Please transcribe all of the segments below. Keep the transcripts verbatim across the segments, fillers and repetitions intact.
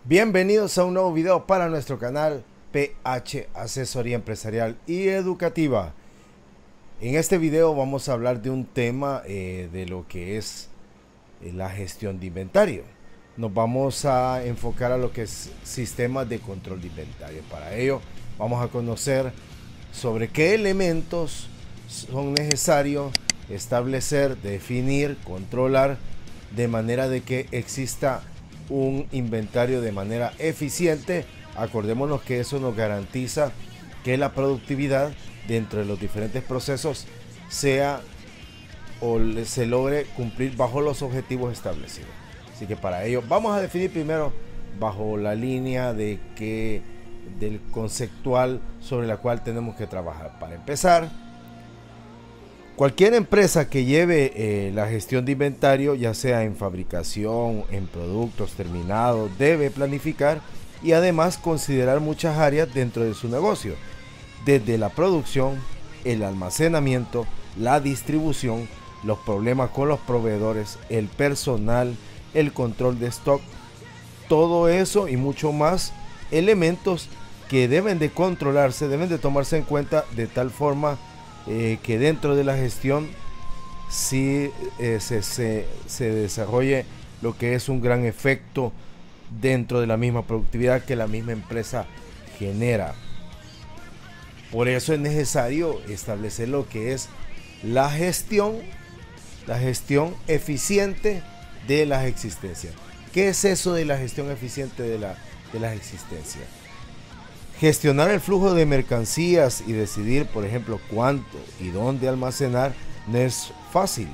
Bienvenidos a un nuevo video para nuestro canal P H Asesoría Empresarial y Educativa. En este video vamos a hablar de un tema eh, de lo que es eh, la gestión de inventario. Nos vamos a enfocar a lo que es sistemas de control de inventario. Para ello vamos a conocer sobre qué elementos son necesarios establecer, definir, controlar, de manera de que exista un inventario de manera eficiente. Acordémonos que eso nos garantiza que la productividad dentro de los diferentes procesos sea o se logre cumplir bajo los objetivos establecidos. Así que para ello vamos a definir primero bajo la línea de que del conceptual sobre la cual tenemos que trabajar. Para empezar, cualquier empresa que lleve eh, la gestión de inventario, ya sea en fabricación, en productos terminados, debe planificar y además considerar muchas áreas dentro de su negocio, desde la producción, el almacenamiento, la distribución, los problemas con los proveedores, el personal, el control de stock, todo eso y mucho más elementos que deben de controlarse, deben de tomarse en cuenta de tal forma Eh, que dentro de la gestión sí eh, se, se, se desarrolle lo que es un gran efecto dentro de la misma productividad que la misma empresa genera. Por eso es necesario establecer lo que es la gestión, la gestión eficiente de las existencias. ¿Qué es eso de la gestión eficiente de, la, de las existencias? Gestionar el flujo de mercancías y decidir, por ejemplo, cuánto y dónde almacenar no es fácil.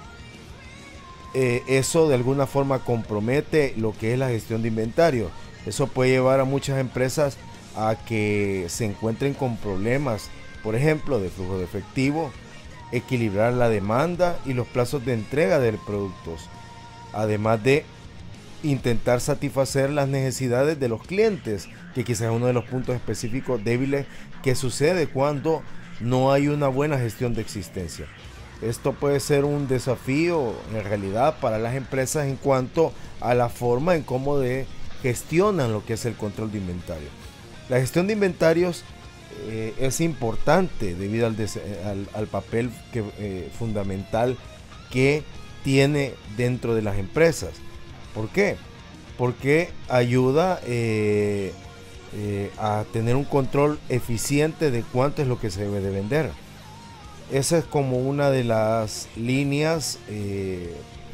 Eh, eso de alguna forma compromete lo que es la gestión de inventario. Eso puede llevar a muchas empresas a que se encuentren con problemas, por ejemplo, de flujo de efectivo, equilibrar la demanda y los plazos de entrega de productos, además de intentar satisfacer las necesidades de los clientes, que quizás es uno de los puntos específicos débiles que sucede cuando no hay una buena gestión de existencia. Esto puede ser un desafío en realidad para las empresas en cuanto a la forma en cómo de gestionan lo que es el control de inventario. La gestión de inventarios eh, es importante debido al, al, al papel que, eh, fundamental que tiene dentro de las empresas. ¿Por qué? Porque ayuda eh, eh, a tener un control eficiente de cuánto es lo que se debe de vender. Esa es como una de las líneas eh,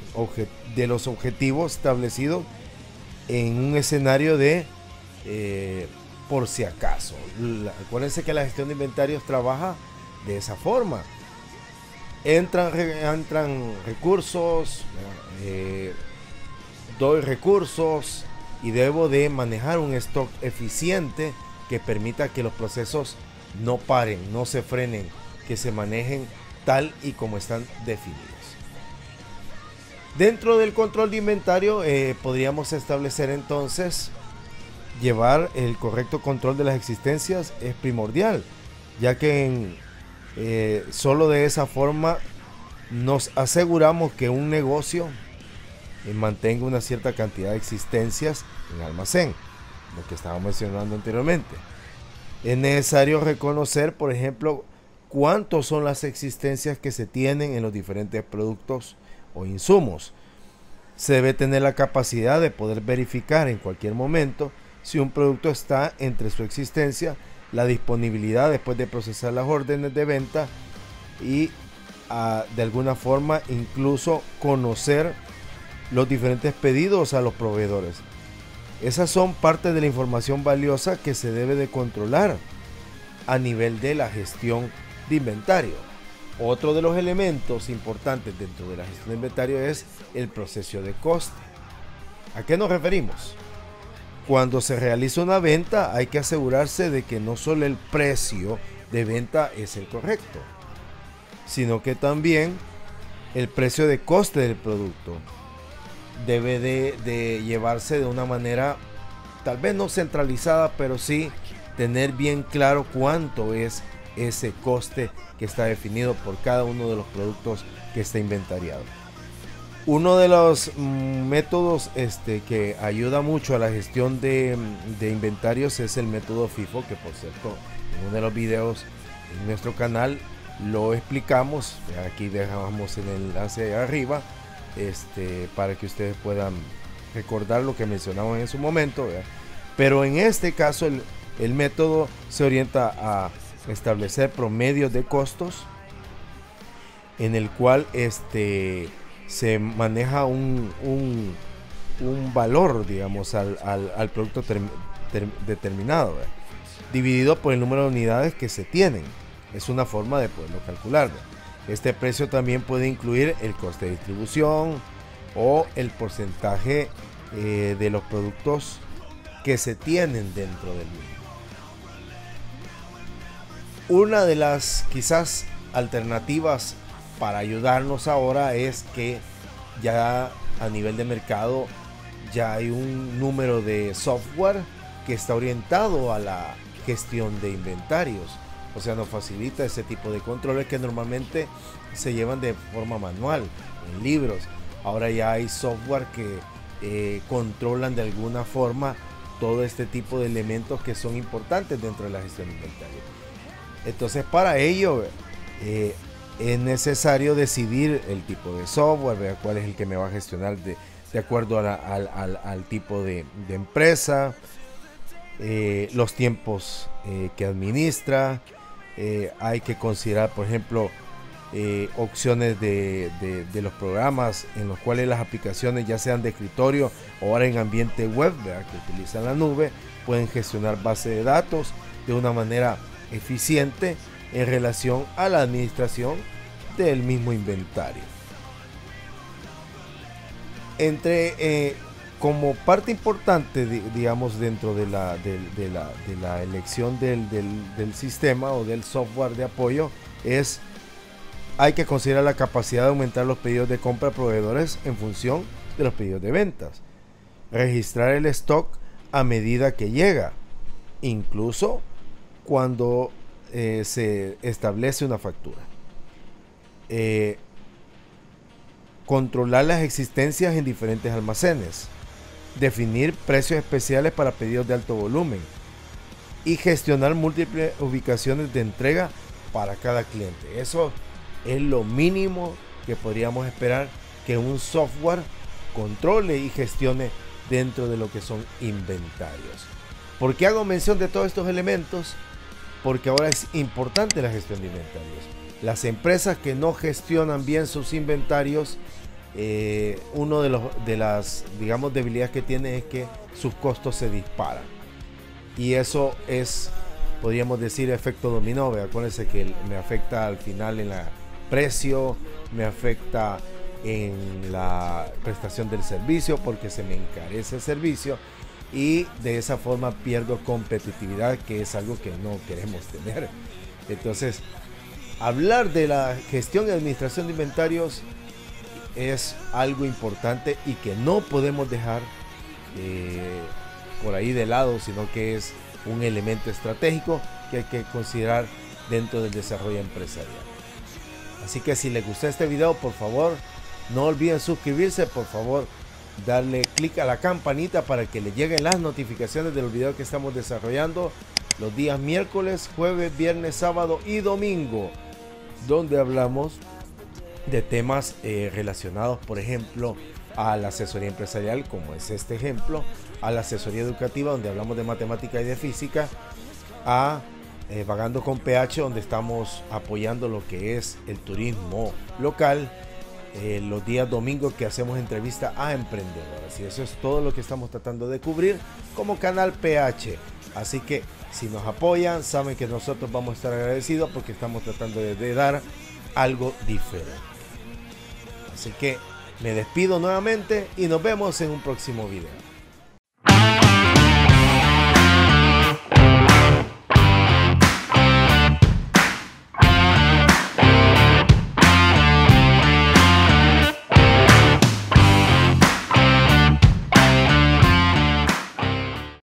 de los objetivos establecidos en un escenario de eh, por si acaso. La, acuérdense que la gestión de inventarios trabaja de esa forma. Entran, re, entran recursos, eh, doy recursos y debo de manejar un stock eficiente que permita que los procesos no paren, no se frenen, que se manejen tal y como están definidos. Dentro del control de inventario eh, podríamos establecer entonces llevar el correcto control de las existencias es primordial, ya que en, eh, solo de esa forma nos aseguramos que un negocio mantenga una cierta cantidad de existencias en almacén, lo que estábamos mencionando anteriormente. Es necesario reconocer, por ejemplo, cuántos son las existencias que se tienen en los diferentes productos o insumos. Se debe tener la capacidad de poder verificar en cualquier momento si un producto está entre su existencia, la disponibilidad después de procesar las órdenes de venta y a, de alguna forma incluso conocer los diferentes pedidos a los proveedores. Esas son parte de la información valiosa que se debe de controlar a nivel de la gestión de inventario. Otro de los elementos importantes dentro de la gestión de inventario es el proceso de coste. ¿A qué nos referimos? Cuando se realiza una venta hay que asegurarse de que no solo el precio de venta es el correcto, sino que también el precio de coste del producto debe de, de llevarse de una manera tal vez no centralizada, pero sí tener bien claro cuánto es ese coste que está definido por cada uno de los productos que está inventariado. Uno de los mm, métodos este, que ayuda mucho a la gestión de, de inventarios es el método FIFO, que por cierto en uno de los videos en nuestro canal lo explicamos. Aquí dejamos el enlace arriba este, para que ustedes puedan recordar lo que mencionamos en su momento, ¿verdad? Pero en este caso el, el método se orienta a establecer promedios de costos en el cual este se maneja un, un, un valor, digamos, al, al, al producto ter, ter, determinado, ¿verdad? Dividido por el número de unidades que se tienen. Es una forma de poderlo calcular, ¿verdad? Este precio también puede incluir el coste de distribución o el porcentaje eh, de los productos que se tienen dentro del mismo. Una de las quizás alternativas para ayudarnos ahora es que ya a nivel de mercado ya hay un número de software que está orientado a la gestión de inventarios, o sea, nos facilita ese tipo de controles que normalmente se llevan de forma manual en libros. Ahora ya hay software que eh, controlan de alguna forma todo este tipo de elementos que son importantes dentro de la gestión de inventario. Entonces, para ello eh, es necesario decidir el tipo de software, ver cuál es el que me va a gestionar de, de acuerdo a la, al, al, al tipo de, de empresa, eh, los tiempos eh, que administra. Eh, hay que considerar, por ejemplo, eh, opciones de, de, de los programas en los cuales las aplicaciones, ya sean de escritorio o ahora en ambiente web, ¿verdad?, que utilizan la nube, pueden gestionar base de datos de una manera eficiente en relación a la administración del mismo inventario. Entre eh, como parte importante, digamos, dentro de la, de, de la, de la elección del, del, del sistema o del software de apoyo, es hay que considerar la capacidad de aumentar los pedidos de compra a proveedores en función de los pedidos de ventas, registrar el stock a medida que llega, incluso cuando eh, se establece una factura, eh, controlar las existencias en diferentes almacenes, definir precios especiales para pedidos de alto volumen y gestionar múltiples ubicaciones de entrega para cada cliente. Eso es lo mínimo que podríamos esperar que un software controle y gestione dentro de lo que son inventarios. ¿Por qué hago mención de todos estos elementos? Porque ahora es importante la gestión de inventarios. Las empresas que no gestionan bien sus inventarios, eh, uno de los de las digamos debilidades que tiene es que sus costos se disparan, y eso es, podríamos decir, efecto dominó. Acuérdense que me afecta al final en la precio, me afecta en la prestación del servicio porque se me encarece el servicio, y de esa forma pierdo competitividad, que es algo que no queremos tener. Entonces, hablar de la gestión y administración de inventarios es algo importante y que no podemos dejar eh, por ahí de lado, sino que es un elemento estratégico que hay que considerar dentro del desarrollo empresarial. Así que si les gustó este video, por favor no olviden suscribirse, por favor darle clic a la campanita para que le lleguen las notificaciones de los videos que estamos desarrollando los días miércoles, jueves, viernes, sábado y domingo, donde hablamos de temas eh, relacionados, por ejemplo, a la asesoría empresarial, como es este ejemplo, a la asesoría educativa, donde hablamos de matemática y de física, a eh, Vagando con P H, donde estamos apoyando lo que es el turismo local, eh, los días domingos que hacemos entrevista a emprendedoras, y eso es todo lo que estamos tratando de cubrir como canal P H. Así que si nos apoyan, saben que nosotros vamos a estar agradecidos porque estamos tratando de, de dar algo diferente. Así que me despido nuevamente y nos vemos en un próximo video.